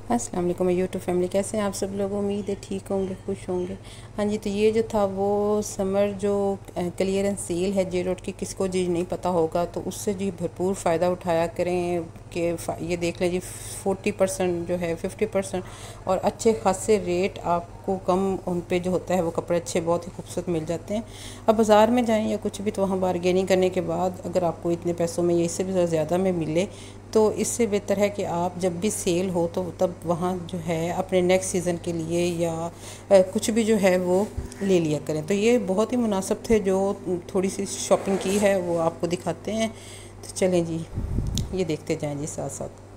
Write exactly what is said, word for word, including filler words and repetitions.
अस्सलाम वालेकुम YouTube family, कैसे हैं आप सब लोग। उम्मीद है ठीक होंगे, खुश होंगे। हाँ जी, तो ये जो था वो समर जो क्लियरेंस सेल है जे रोड की, किसको जी नहीं पता होगा तो उससे जी भरपूर फ़ायदा उठाया करें कि ये देख लें जी फोर्टी परसेंट जो है फिफ्टी परसेंट और अच्छे खासे रेट आपको कम उन पे जो होता है वो कपड़े अच्छे बहुत ही खूबसूरत मिल जाते हैं। अब बाज़ार में जाएं या कुछ भी तो वहाँ बारगेनिंग करने के बाद अगर आपको इतने पैसों में या इससे भी ज़्यादा में मिले तो इससे बेहतर है कि आप जब भी सेल हो तो तब वहाँ जो है अपने नेक्स्ट सीज़न के लिए या कुछ भी जो है वो ले लिया करें। तो ये बहुत ही मुनासिब थे, जो थोड़ी सी शॉपिंग की है वो आपको दिखाते हैं। तो चलें जी, ये देखते जाएं जी साथ साथ।